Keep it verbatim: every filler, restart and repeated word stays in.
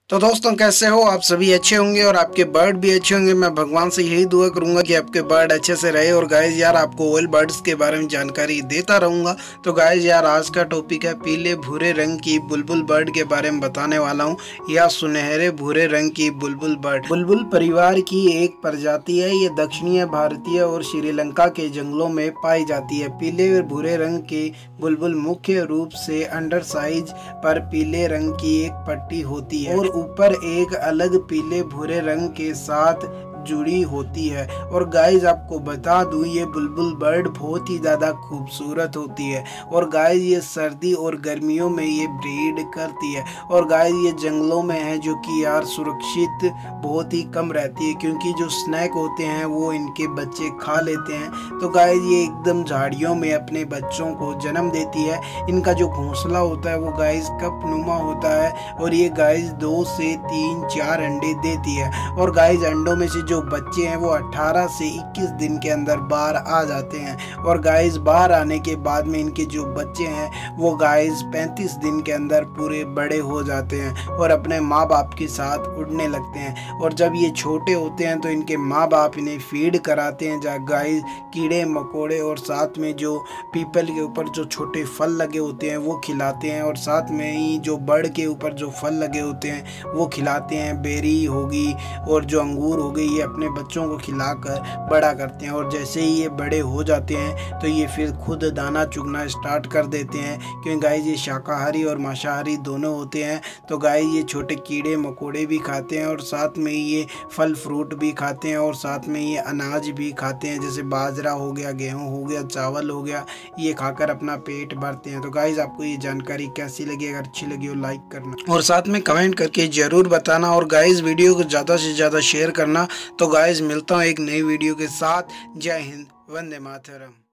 तो दोस्तों कैसे हो आप सभी अच्छे होंगे और आपके बर्ड भी अच्छे होंगे। मैं भगवान से यही दुआ करूंगा कि आपके बर्ड अच्छे से रहे। और गाइज यार आपको ऑयल बर्ड्स के बारे में जानकारी देता रहूंगा। तो गाइज यार आज का टॉपिक है पीले भूरे रंग की बुलबुल बर्ड के बारे में बताने वाला हूँ, या सुनहरे भूरे रंग की बुलबुल बर्ड। बुलबुल परिवार की एक प्रजाति है। ये दक्षिणीय भारतीय और श्रीलंका के जंगलों में पाई जाती है। पीले और भूरे रंग की बुलबुल मुख्य रूप से अंडर साइज पर पीले रंग की एक पट्टी होती है और ऊपर एक अलग पीले भूरे रंग के साथ जुड़ी होती है। और गाइज आपको बता दूं ये बुलबुल बर्ड बहुत ही ज़्यादा खूबसूरत होती है। और गाइज ये सर्दी और गर्मियों में ये ब्रीड करती है। और गाइज ये जंगलों में है जो कि यार सुरक्षित बहुत ही कम रहती है, क्योंकि जो स्नैक होते हैं वो इनके बच्चे खा लेते हैं। तो गाइज ये एकदम झाड़ियों में अपने बच्चों को जन्म देती है। इनका जो घोंसला होता है वो गाइज कप नुमा होता है और ये गाइज दो से तीन चार अंडे देती है। और गाइज अंडों में से जो बच्चे हैं वो अठारह से इक्कीस दिन के अंदर बाहर आ जाते हैं। और गाइस बाहर आने के बाद में इनके जो बच्चे हैं वो गाइस पैंतीस दिन के अंदर पूरे बड़े हो जाते हैं और अपने माँ बाप के साथ उड़ने लगते हैं। और जब ये छोटे होते हैं तो इनके माँ बाप इन्हें फीड कराते हैं, जहाँ गाइस कीड़े मकोड़े और साथ में जो पीपल के ऊपर जो छोटे फल लगे होते हैं वो खिलाते हैं। और साथ में ही जो बर्ड के ऊपर जो फल लगे होते हैं वो खिलाते हैं। बेरी होगी और जो अंगूर हो गई, ये अपने बच्चों को खिलाकर बड़ा करते हैं। और जैसे ही ये बड़े हो जाते हैं तो ये फिर खुद दाना चुगना स्टार्ट कर देते हैं, क्योंकि गाइस ये शाकाहारी और मांसाहारी दोनों होते हैं। तो गाइस ये छोटे कीड़े मकोड़े भी खाते हैं और साथ में ये फल फ्रूट भी खाते हैं और साथ में ये अनाज भी खाते हैं, जैसे बाजरा हो गया, गेहूँ हो गया, चावल हो गया, ये खाकर अपना पेट भरते हैं। तो गाइस आपको ये जानकारी कैसी लगी? अगर अच्छी लगी हो लाइक करना और साथ में कमेंट करके जरूर बताना। और गाइस वीडियो को ज़्यादा से ज़्यादा शेयर करना। तो गाइस मिलता हूँ एक नई वीडियो के साथ। जय हिंद, वंदे मातरम।